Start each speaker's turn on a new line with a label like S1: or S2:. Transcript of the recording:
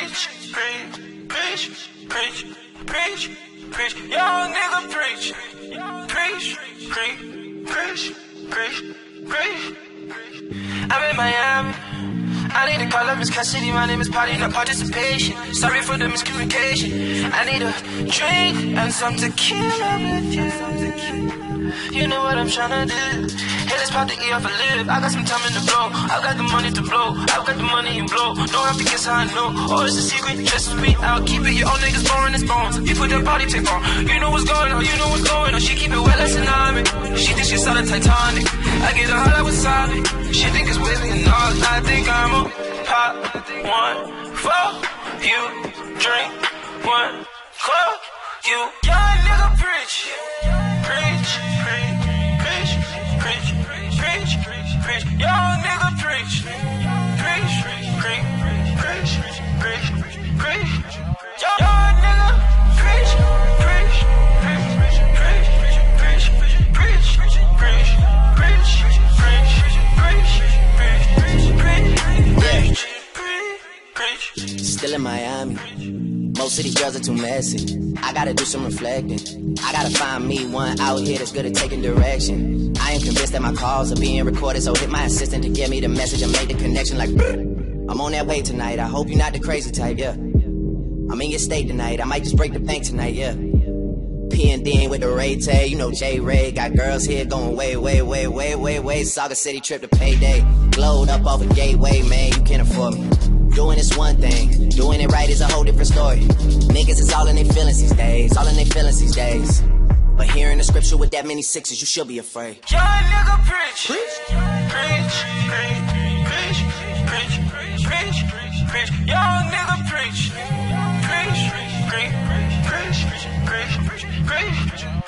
S1: preach, preach, preach, preach, preach. Young nigga preach, preach, preach, preach, preach. I'm in Miami. I need to call up Miss Cassidy, my name is Party, not participation. Sorry for the miscommunication. I need a drink and some tequila with you. You know what I'm tryna do. Hey, let's pop the E off a lip. I got some time in the blow. I got the money to blow. I got the money in blow. No rap because I know. Oh, it's a secret, just me. I'll keep it. Your old niggas boring as bones. You put that body tape on. You know what's going on. You know what's going on. She keep it wet like tsunami. She thinks she's solid Titanic. I get her hot like wasabi. She think it's with me and all. I think I'm a pop one for you. Drink one for you. Young nigga preach. Preach, preach, preach, preach, preach, preach. Young nigga preach. Preach, preach, preach, preach, preach. Young nigga preach, preach, preach, preach, preach, preach, preach, preach, preach.
S2: Still in Miami. Most of these girls are too messy. I gotta do some reflecting. I gotta find me one out here that's good at taking direction. I am convinced that my calls are being recorded, so hit my assistant to get me the message and make the connection like I'm on that way tonight. I hope you're not the crazy type, yeah. I'm in your state tonight. I might just break the bank tonight, yeah. P&D with the Ray Tay, you know J-Ray. Got girls here going way. Saga City trip to payday. Glowed up off a gateway, man, you can't afford me. Doing this one thing, doing it right is a whole different story. Niggas is all in their feelings these days, all in their feelings these days. But hearing the scripture with that many sixes, you should be afraid.
S1: Young nigga preach, preach, preach, preach, preach, preach. Young nigga preach, preach, preach, preach, preach, preach, preach.